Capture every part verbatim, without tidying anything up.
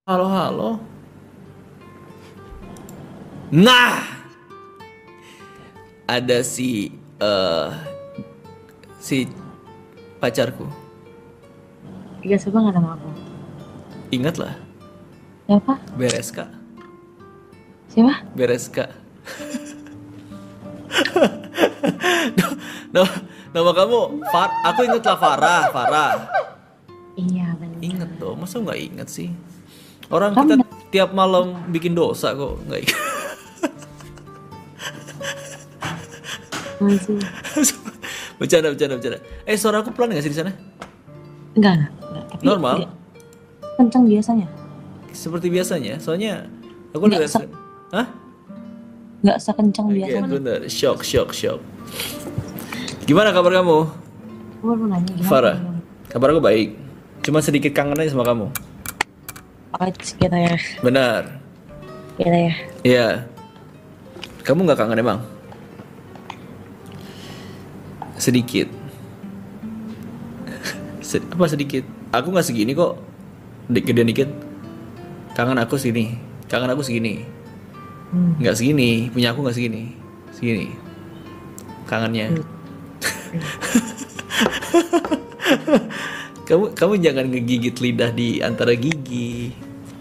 Halo, halo. Nah, ada si eh si pacarku. Gak suka nggak sama aku? Ingatlah, Siapa? beres kak, Siapa? beres kak. Nama, nama kamu Far, aku ingatlah Farah, Farah. Iya benar. Ingat dong, masa nggak ingat sih? Orang Kamu kita nggak- tiap malam bikin dosa kok, nggak ingat. Masih. Bercanda, bercanda, bercanda. Eh, suara aku pelan nggak sih di sana? Enggak, enggak, enggak. Tapi Normal, nggak kencang biasanya. seperti biasanya. Soalnya aku Nggak lihat, se- hah? Nggak sekencang Oke, biasanya. bener. Shock, shock, shock. Gimana kabar kamu, Aku baru nanya gimana? Farah? kamu? Kabar aku baik. Cuma sedikit kangen aja sama kamu. Oh, itu kita ya, Benar. kita ya. Iya. Kamu nggak kangen emang? Sedikit. Se- apa sedikit? Aku nggak segini kok. Dik- Gede dikit. Kangen aku segini. Kangen aku segini. Hmm. Nggak segini. Punya aku nggak segini. Segini. Kangennya. Hmm. Kamu kamu jangan ngegigit lidah di antara gigi.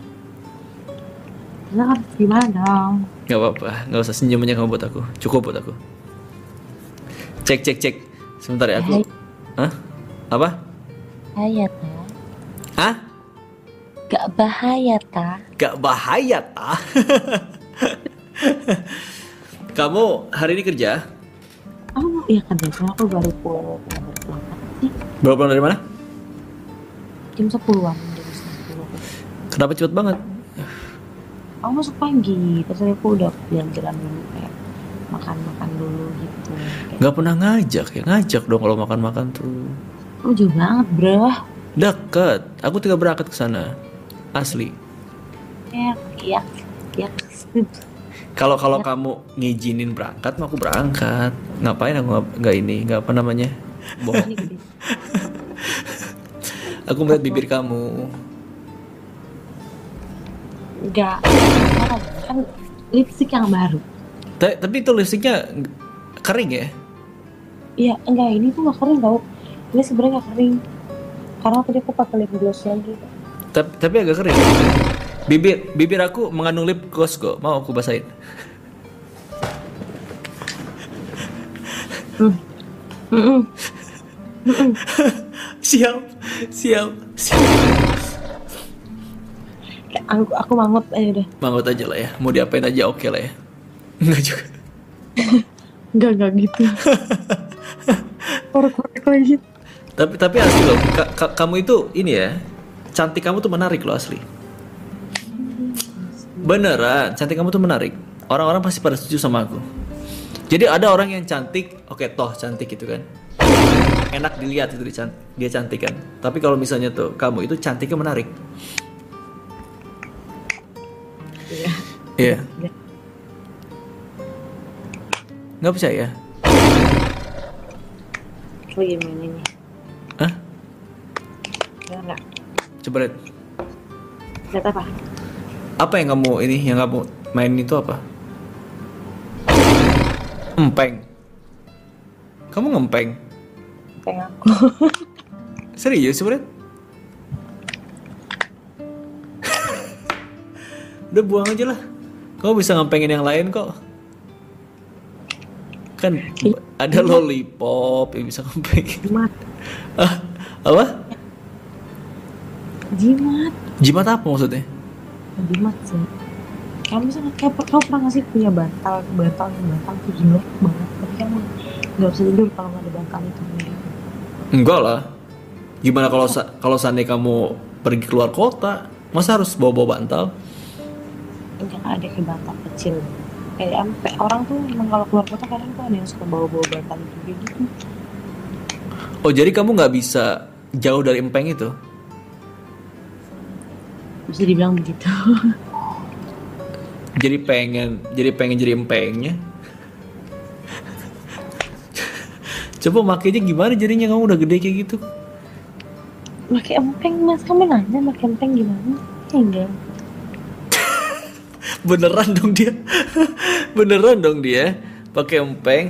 Nah, harus gimana dong? Nggak apa-apa. Nggak usah senyum aja kamu buat aku. Cukup buat aku. Cek cek cek. Sebentar ya aku. Hai, Hah? Apa? bahaya ta? Hah? Gak bahaya ta? Gak bahaya tah? Kamu hari ini kerja? Oh iya kan biasanya aku baru pulang baru pulang sih Baru pulang dari mana? jam sepuluhan jam sepuluh. Kenapa cepet banget? Aku masuk pagi, terus aku udah jalan-jalan dulu kayak makan-makan dulu gitu. Kayak, Gak pernah ngajak ya? Ngajak dong kalau makan-makan tuh. oh jauh banget bro. Deket. Aku tinggal berangkat ke sana. Asli. Ya, ya, ya. Kalau kalau kamu ngizinin berangkat, mah aku berangkat. Ngapain aku nggak nggak ini? Nggak apa namanya? Bohong. Ini gede. Aku melihat bibir kamu. Enggak, kan lipstick yang baru. Ta- Tapi itu lipstiknya kering ya? Iya, enggak ini tuh nggak kering tau. Ini sebenarnya nggak kering. Karena tadi aku pakai lip gloss lagi. Tapi, tapi agak kering. Bibir bibir aku mengandung lip gloss kok. Mau aku basahin? Hmm. Mm-mm. Siap, siap, siap. Kayak Aku, aku mangut aja udah. Mangut aja lah ya. Mau diapain aja oke lah ya. Enggak juga. Enggak, enggak gitu. Korek-korek lagi. Tapi tapi asli loh. Ka- ka- kamu itu ini ya. Cantik kamu tuh menarik loh asli. Beneran, cantik kamu tuh menarik. Orang-orang pasti pada setuju sama aku. Jadi ada orang yang cantik, oke toh cantik gitu kan. Enak dilihat itu dia can- dia cantik kan. Tapi kalau misalnya tuh kamu itu cantiknya menarik. Iya. Iya. Iya. Nggak percaya? Lu gimana nih? Hah? Enggak, enggak. Coba lihat. Lihat apa? Apa yang kamu ini yang kamu main itu apa? Empeng. Kamu ngempeng? Kayak aku. Serius sebenernya? Udah buang aja lah. Kamu bisa ngempengin yang lain kok. Kan ada lollipop yang bisa ngempengin. Jimat. Ah, apa? Jimat. Jimat apa maksudnya? Jimat sih. Kamu misalnya kayak per- kamu pernah nggak sih punya bantal, bantal yang bantal tuh jelek banget, tapi kamu nggak bisa tidur kalau nggak ada bantal itu. Enggak lah. Gimana kalau sa- kalau seandainya kamu pergi keluar kota, masa harus bawa-bawa bantal? Enggak ada kayak bantal kecil. Kayak sampai orang tuh emang kalau keluar kota kadang tuh ada yang suka bawa-bawa bantal juga gitu. Oh jadi kamu nggak bisa jauh dari empeng itu? Bisa dibilang begitu. Jadi pengen, jadi pengen jadi empengnya. Coba makainya gimana jadinya kamu udah gede kayak gitu? Pakai empeng mas, kamu nanya pakai empeng gimana? Ya enggak. Beneran dong dia. Beneran dong dia pakai empeng.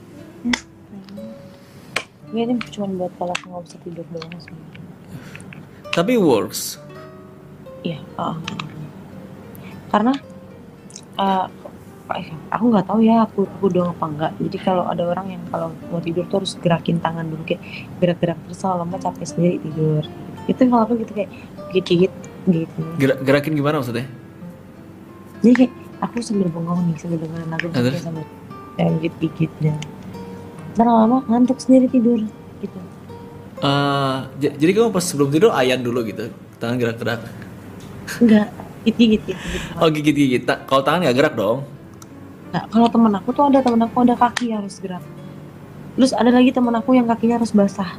Ya ini cuma buat kalau aku nggak bisa tidur doang sih. Tapi works. Iya. Uh, karena uh, aku nggak tahu ya aku aku doang apa enggak. Jadi kalau ada orang yang kalau mau tidur tuh harus gerakin tangan dulu kayak gerak-gerak terus lama capek sendiri tidur. Itu kalau aku gitu kayak gigit-gigit gitu. Gerak, gerakin gimana maksudnya? Jadi kayak aku sambil bengong nih sambil dengerin lagu kayak sambil ya, gigit-gigit dan ntar lama ngantuk sendiri tidur gitu. Uh, j- jadi kamu pas sebelum tidur ayan dulu gitu, tangan gerak-gerak. Enggak, gigit-gigit gitu. Oh gigit-gigit. Ta- kalau tangan nggak gerak dong? Nah, kalau teman aku tuh ada teman aku ada kaki yang harus gerak. Terus ada lagi teman aku yang kakinya harus basah.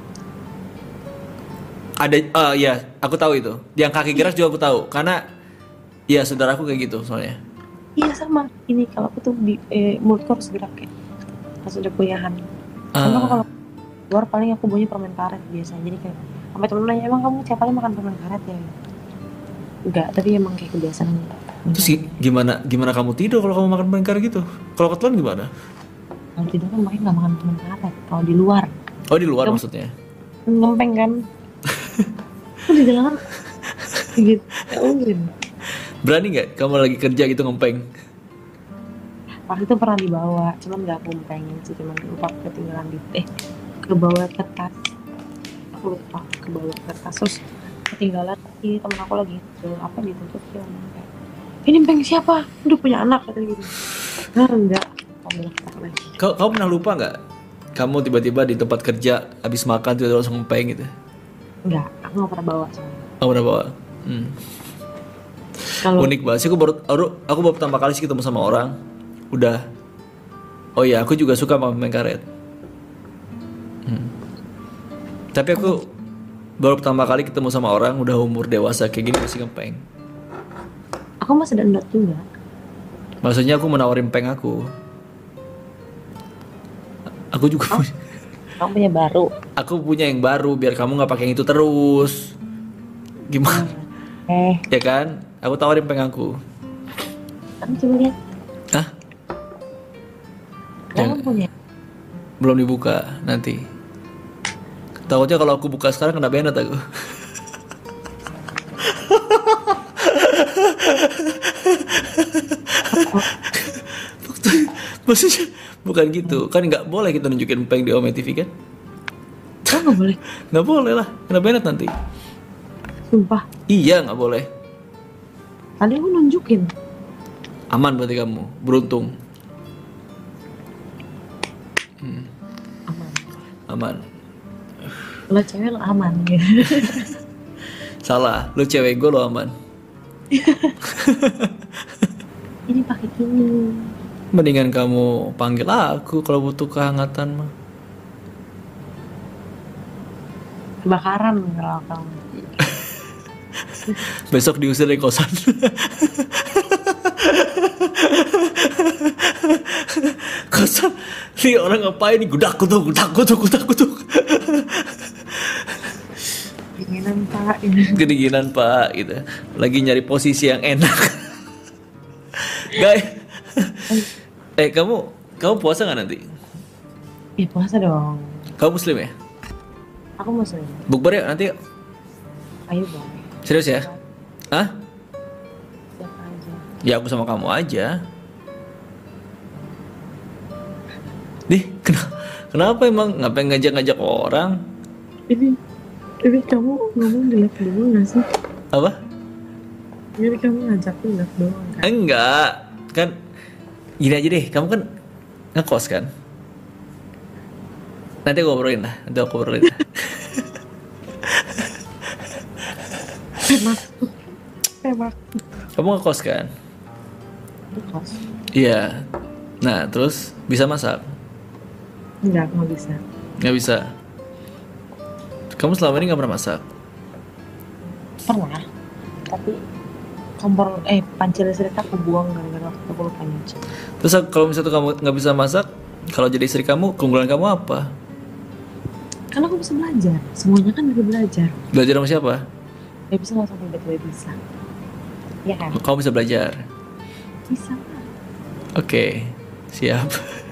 Ada, uh, ya aku tahu itu. Yang kaki gerak juga aku tahu, karena ya saudaraku kayak gitu soalnya. Iya sama. Ini kalau aku tuh di eh, mulutku harus gerak kayak pas udah kuliahan. Karena aku Uh, kalau luar paling aku bunyi permen karet biasa. Jadi kayak sampai temen nanya emang kamu tiap kali makan permen karet ya? Enggak, tapi emang kayak kebiasaan. terus gi- gimana gimana kamu tidur kalau kamu makan permen karet gitu? Kalau ketelan gimana? Kalau tidur kan makanya nggak makan permen karet. Kalau di luar Oh di luar Kamu- maksudnya? ngempeng kan. Aku di dalam gitu. Ya mungkin. Berani nggak kamu lagi kerja gitu ngempeng? Waktu itu pernah dibawa, cuman nggak aku pengen sih, cuman lupa ketinggalan di eh ke bawah kertas. Aku lupa ke bawah kertas terus ketinggalan di temen aku lagi ke apa ditutup dia ngomong kayak ini peng siapa? Udah punya anak katanya gitu. Nah enggak, kamu tak lagi. Kau kamu pernah lupa nggak? Kamu tiba-tiba di tempat kerja habis makan tiba-tiba langsung ngempeng gitu? Enggak, aku nggak pernah bawa soalnya. Kamu pernah bawa? Hmm. Kalau Unik banget sih. Aku baru, baru aku baru pertama kali sih ketemu sama orang. Udah. Oh iya, aku juga suka makan permen karet. Hmm. Tapi aku baru pertama kali ketemu sama orang udah umur dewasa kayak gini masih ngempeng. aku masih dendot juga. Maksudnya aku menawarin peng aku. Aku juga Oh. punya, Kamu punya baru. aku punya yang baru biar kamu nggak pakai yang itu terus. Gimana? Eh, Ya kan? Aku tawarin peng aku. kamu coba lihat. Hah? Kamu Yang- punya. Belum dibuka nanti. Takutnya kalau aku buka sekarang kena banned aku. Maksudnya bukan gitu. Kan nggak boleh kita nunjukin peng di Ome T V kan? Kamu nggak boleh. Nggak boleh lah. Kena banned nanti. Sumpah. Iya nggak boleh. Tadi aku nunjukin. Aman berarti kamu. Beruntung. Aman. Aman. Lo cewek lo aman gitu. Salah. Lu cewek gue lo aman. Ini pakai gini. Mendingan kamu panggil aku kalau butuh kehangatan mah. Kebakaran kalau kamu. Besok diusir dari kosan. Kosan. Nih orang ngapain nih? Gudak kutuk, gudak kutuk, gudak kutuk. Dinginan pak ini. Kedinginan pak gitu. Lagi nyari posisi yang enak. Guys. Eh kamu kamu puasa nggak nanti? Ih puasa dong. Kamu muslim ya? Aku muslim. Bukber ya nanti. Ayo boleh. Serius ya? Hah? Siapa aja. Ya aku sama kamu aja. Nih, kenapa, kenapa emang ngapain ngajak-ngajak orang? Ini, ini kamu ngomong di live doang gak sih? Apa? Ini kamu ngajak di live doang kan? Enggak, kan gini aja deh, kamu kan ngekos kan? Nanti aku ngobrolin lah, nanti aku ngobrolin lah. Emak. Emak. Kamu ngekos kan? Itu kos. Iya. Nah, terus bisa masak? Enggak, aku gak bisa. Nggak bisa. Kamu selama ini nggak pernah masak? Pernah. Tapi kompor, eh panci listrik aku buang gara-gara waktu aku lupa nyuci. Terus kalau misalnya kamu nggak bisa masak, kalau jadi istri kamu, keunggulan kamu apa? Karena aku bisa belajar. Semuanya kan bisa belajar. Belajar sama siapa? Gak bisa langsung tiba-tiba bisa. Iya kan? Kamu bisa belajar. Bisa. Oke, siap.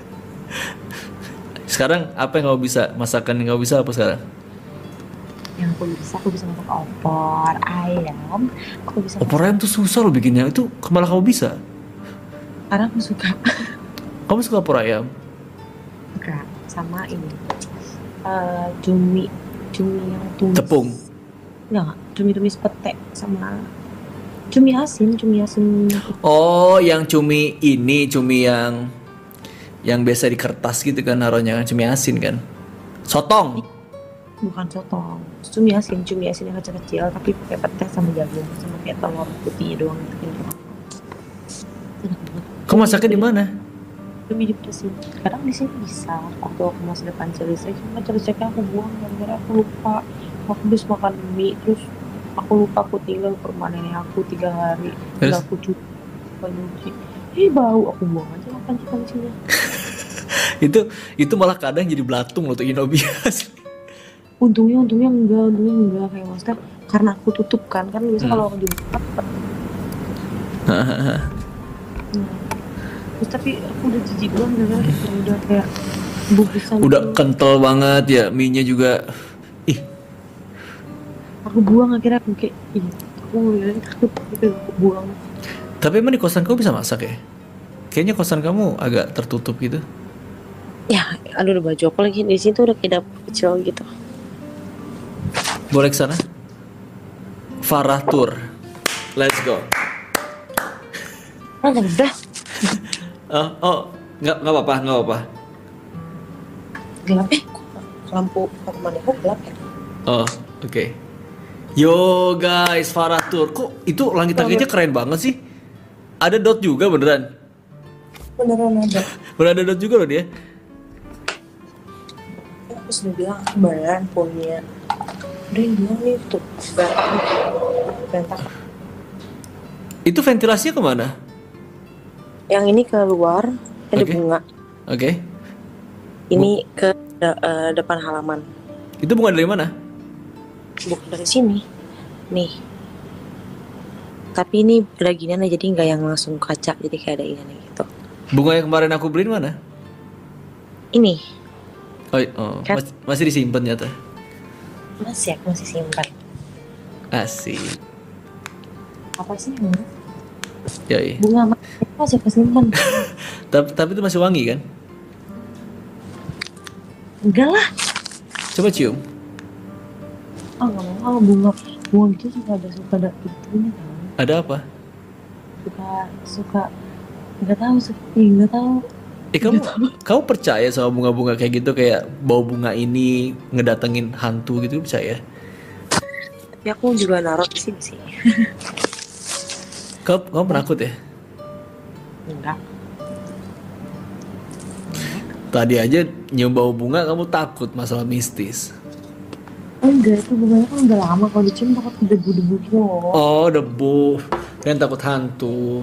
Sekarang apa yang kau bisa masakan yang kau bisa apa sekarang? Yang aku bisa, aku bisa masak opor ayam. Aku bisa Opor masak ayam tuh susah loh bikinnya. Itu malah kamu bisa. karena aku suka. Kamu suka opor ayam? Suka sama ini. Eh, cumi, cumi yang tumis. Tepung. Enggak, enggak. Cumi tumis pete sama cumi asin, cumi asin. Oh, yang cumi ini, cumi yang yang biasa di kertas gitu kan naruhnya kan, cumi asin kan. Sotong. Bukan sotong. Cumi asin, cumi asin yang kecil-kecil tapi pakai pete sama jagung sama kayak telur putih doang gitu. Enak banget. Kamu masaknya di mana? Cumi dipedesin. Kadang di sini bisa. Waktu aku masih depan celisek, cuma celiseknya aku buang gara-gara aku lupa. Aku habis makan mie terus aku lupa aku tinggal ke rumah nenek aku tiga hari. Terus? Terus aku cuci, aku nyuci. Eh bau, aku buang aja makan cikan-cikannya. itu itu malah kadang jadi belatung loh tuh inobias. Untungnya, untungnya enggak, untungnya enggak kayak maksudnya karena aku tutup kan, kan biasa Hmm. kalau aku dibuka nah, terus tapi aku udah jijik banget gara-gara kayak udah kayak bubusan Udah gitu. kental banget ya, mie-nya juga. Ih, Aku buang akhirnya aku kayak ih aku ngeliatnya takut gitu aku buang. tapi emang di kosan kamu bisa masak ya? Kayaknya kosan kamu agak tertutup gitu. Ya aduh udah baju aku lagi di situ udah kayak dapur kecil gitu. Boleh ke sana? Farah Tour. Let's go. Ah udah Oh, oh, nggak nggak apa-apa, nggak apa-apa. gelap eh kok lampu kamar kok gelap ya. Oh, oke. Yo guys, Farah Tour. Kok itu langit-langitnya keren banget sih? Ada dot juga beneran. Beneran ada. Beneran ada dot juga loh dia. Aku sudah bilang aku beneran punya. Udah yang bilang nih tuh berantak nih. Berantak. Itu ventilasinya kemana? Yang ini keluar ada Oke. bunga. Oke. Ini ke de- eh, depan halaman. Itu bunga dari mana? Bukan dari sini. Nih. Tapi ini beraginan jadi nggak yang langsung kaca jadi kayak ada ini gitu. Bunga yang kemarin aku beliin mana? Ini Oh, oh Kan- mas- masih disimpan ternyata. masih aku masih simpan. Asik. Apa sih ini? Yoi. Bunga mas- masih aku simpan. Tapi tapi itu masih wangi kan? Enggak lah. Coba cium. Ah nggak mau ah, bunga bunga gitu suka ada suka ada itunya kan. Ada apa? Suka suka nggak tahu suka ih, nggak tahu. Eh kamu kamu percaya sama bunga-bunga kayak gitu, kayak bau bunga ini ngedatengin hantu gitu, percaya? Tapi aku juga naruh di sini sih. Kamu kamu penakut ya? Enggak. Tadi aja nyium bau bunga kamu takut masalah mistis. Enggak itu bunganya kan udah lama kalau dicium takut debu-debu gitu loh. Oh debu, kalian takut hantu.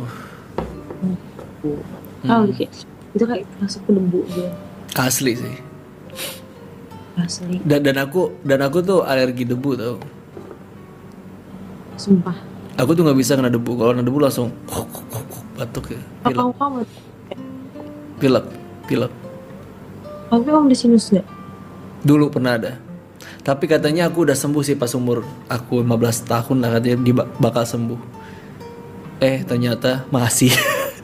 Tahu deh, kayak itu kayak masuk ke debu gitu. Asli sih. Asli. Dan dan aku dan aku tuh alergi debu tau. Sumpah. Aku tuh nggak bisa kena debu. Kalau kena debu langsung batuk ya. Apa Pilek, kamu pilek, pilek. tapi kamu di sinus nggak? Dulu pernah ada. Tapi katanya aku udah sembuh sih pas umur aku lima belas tahun lah, katanya dia bak- bakal sembuh. Eh ternyata masih.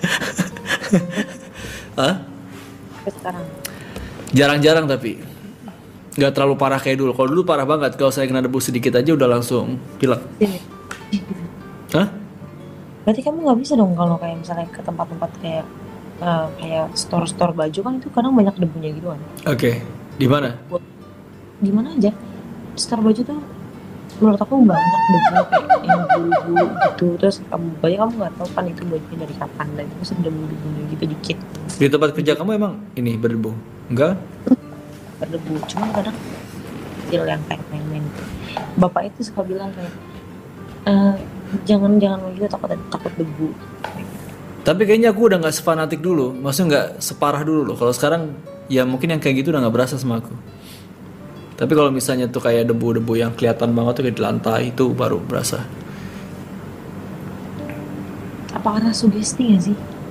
Hah? Sampai sekarang. Jarang-jarang tapi nggak terlalu parah kayak dulu. Kalau dulu parah banget. Kalau saya kena debu sedikit aja udah langsung pilek. Sini. Hah? Berarti kamu nggak bisa dong kalau kayak misalnya ke tempat-tempat kayak eh, kayak store-store baju kan itu kadang banyak debunya gitu kan. Oke. Di mana? Gimana aja? Store baju tuh menurut aku banyak debu kayak yang bulu-bulu gitu. Terus kamu banyak kamu nggak tahu kan itu bajunya dari kapan dan itu pasti debu-debunya gitu dikit Di tempat kerja kamu emang ini berdebu? Enggak? berdebu. Cuma kadang kecil yang kayak main-main. Bapak itu suka bilang kayak eh, jangan jangan gitu takut takut debu. Tapi kayaknya aku udah nggak sefanatik dulu. Maksudnya nggak separah dulu loh. Kalau sekarang ya mungkin yang kayak gitu udah nggak berasa sama aku. Tapi kalau misalnya tuh kayak debu-debu yang kelihatan banget tuh kayak di lantai, itu baru berasa. Apa karena sugesti nggak sih?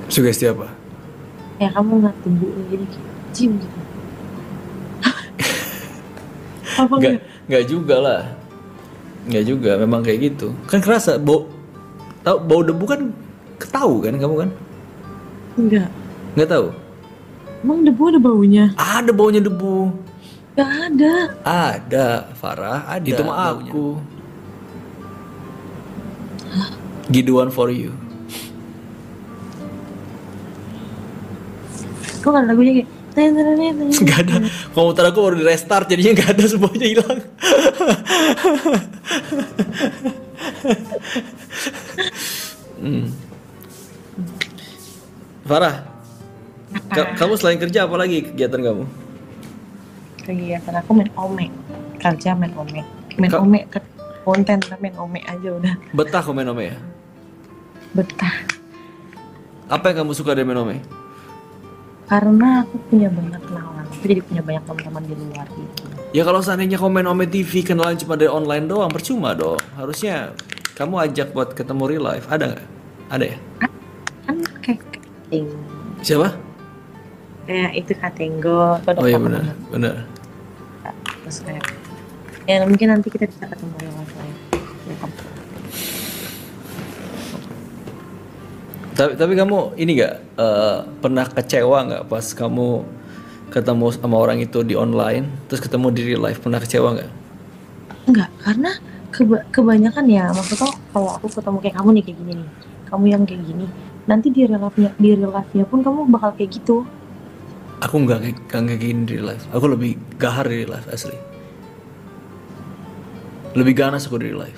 Sugesti apa? Ya kamu ngeliat debu jadi kayak cium gitu. Apa Nggak, enggak? nggak juga lah. Nggak juga, memang kayak gitu. Kan kerasa bau, tahu bau debu kan, ketahu kan kamu kan? Enggak. Nggak tahu? Emang debu ada baunya? Ada baunya debu. Enggak ada. Ada, Farah, ada. Itu mah baunya. aku. Giduan for you. Kok kan lagunya kayak ten, ten, ten, ten, ten. Nggak ada. Komputer aku baru di restart, jadinya nggak ada, semuanya hilang. Hmm. Farah, ka- kamu selain kerja apa lagi kegiatan kamu? Kegiatan aku main ome. Kerja main ome. Main Ka- ome ke konten kan main ome aja udah. Betah kamu main ome ya? Betah. Apa yang kamu suka dari main ome? Karena aku punya banyak kenalan. Aku jadi punya banyak teman-teman di luar gitu. Ya kalau seandainya kamu main ome T V kenalan cuma dari online doang, percuma dong. Harusnya kamu ajak buat ketemu real life. Ada nggak? Ada ya? Kan kayak kating. Siapa? Kayak itu Katenggo. Oh iya benar, benar. Terus kayak ya mungkin nanti kita bisa ketemu real life lah ya. Ya, kamu. Tapi tapi kamu ini nggak eh, pernah kecewa nggak pas kamu ketemu sama orang itu di online, terus ketemu di real life, pernah kecewa nggak? Enggak, karena keba- kebanyakan ya maksudnya kalau aku ketemu kayak kamu nih kayak gini nih, kamu yang kayak gini, nanti di real life-nya di real life-nya pun kamu bakal kayak gitu. Aku nggak kayak nggak kayak gini di real life. Aku lebih gahar di real life asli. Lebih ganas aku di real life.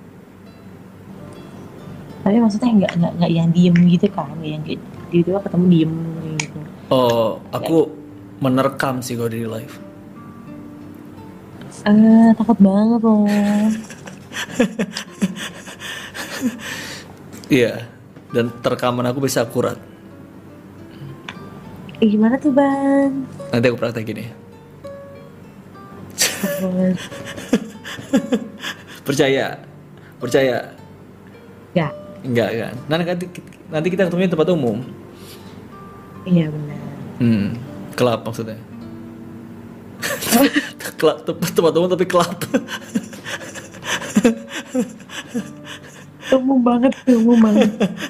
Tapi maksudnya nggak nggak nggak yang diem gitu kan, nggak yang kayak tiba-tiba ketemu diem gitu. Oh, aku menerkam sih kalau di real life. Eh takut banget loh. Iya. Dan terkaman aku bisa akurat. Eh, gimana tuh bang? Nanti aku praktekin ya. Takut. Percaya, percaya. Nggak. Enggak kan? Nanti nanti kita ketemunya di tempat umum. Iya benar. Hmm, kelab maksudnya. Kelab tempat tempat umum tapi kelab. Umum banget, umum banget.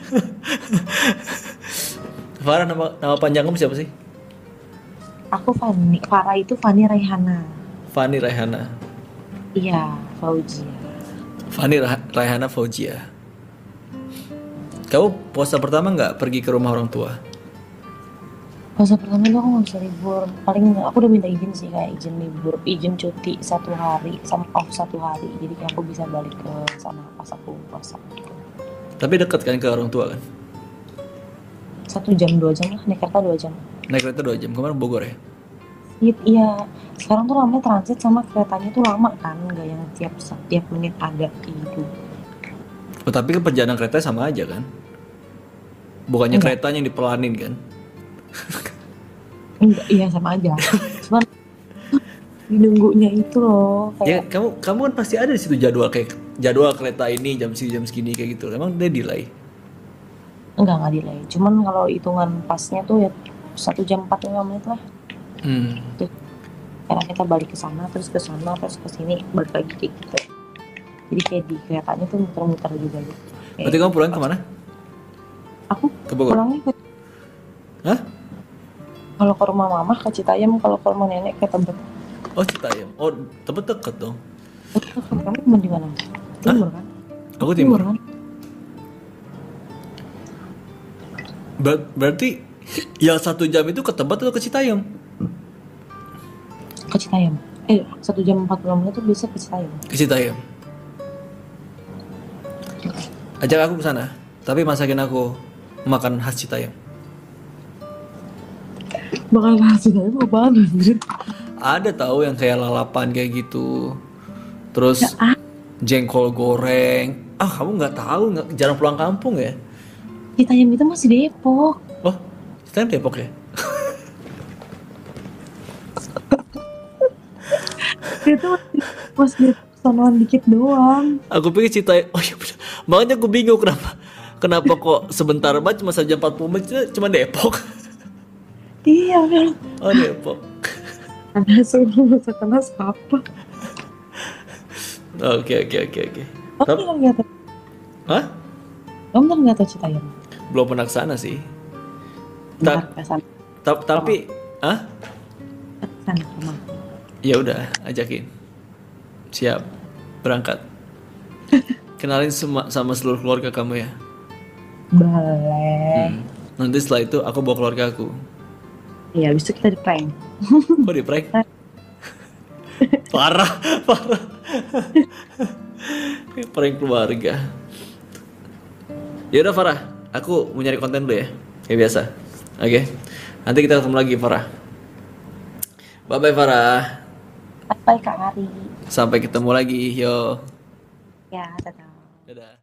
Farah, nama nama panjang kamu siapa sih? Aku Fani, Farah itu Fani Raihana. Fani Raihana. Iya, Fauzia. Fani Ra- Raihana Fauzia. Kamu puasa pertama nggak pergi ke rumah orang tua? Puasa pertama tuh aku nggak bisa libur. Paling aku udah minta izin sih kayak izin libur, izin cuti satu hari sama off satu hari. Jadi kayak aku bisa balik ke sana pas aku puasa. Gitu. Tapi dekat kan ke orang tua kan? Satu jam dua jam lah, naik kereta dua jam. Naik kereta dua jam. Kemarin Bogor ya? Iya, iya. Sekarang tuh namanya transit sama keretanya tuh lama kan, nggak yang tiap tiap menit ada gitu. Oh, tapi kan perjalanan kereta sama aja kan? Bukannya Enggak. keretanya yang dipelanin kan? Enggak, iya sama aja. Cuman nunggunya itu loh Ya kayak kamu kamu kan pasti ada di situ jadwal kayak jadwal kereta ini jam segini jam segini kayak gitu. Emang dia delay? enggak nggak delay. Cuman kalau hitungan pasnya tuh ya satu jam empat puluh lima menit lah. Hmm. Karena kita balik ke sana terus ke sana terus ke sini balik lagi kayak gitu. Jadi kayak di keretanya tuh muter-muter juga gitu. Kayak Berarti kamu pulang kemana? aku Ke Bogor? pulangnya ke, Hah? kalau ke rumah mama ke Citayam, kalau ke rumah nenek ke Tebet. Oh Citayam. Oh Tebet deket dong. Kamu temen di mana? Timur kan? Aku timur. kan? Ber- berarti yang satu jam itu ke Tebet atau ke Citayam? Ke Citayam. Eh satu jam empat puluh menit tuh bisa ke Citayam. Ke Citayam. Ajak aku ke sana. Tapi masakin aku makan khas Citayam. Bakal ke Citayam apaan anjir? Ada tahu yang kayak lalapan kayak gitu. Terus Ya, ah. jengkol goreng. Ah kamu nggak tahu, nggak jarang pulang kampung ya? Citayam itu masih Depok. Oh Citayam Depok ya? Itu masih sonoan dikit doang. Aku pikir Citayam. Oh iya bener. Makanya aku bingung kenapa kenapa kok sebentar banget cuma saja empat puluh menit cuma Depok. Iya kan. Oh Depok. Ada suruh masuk kelas apa? Oke oke oke oke. Kamu Tap- bener nggak tahu? Hah? Kamu bener nggak tahu Citayam? Belum pernah kesana sih. Bentar, Ta- kesana, ta- tapi, ah? kesana rumah. Ya udah, ajakin. Siap, berangkat. Kenalin sama, sama seluruh keluarga kamu ya. Boleh. Hmm. Nanti setelah itu aku bawa keluarga aku. Iya, habis itu kita di prank. Kok di prank? Parah, parah. Prank keluarga. Ya udah Farah, aku mau nyari konten dulu ya. Kayak biasa. Oke. Nanti kita ketemu lagi Farah. Bye bye Farah. Bye Kak Ari. Sampai ketemu lagi. Yo. Ya, dadah. Dadah.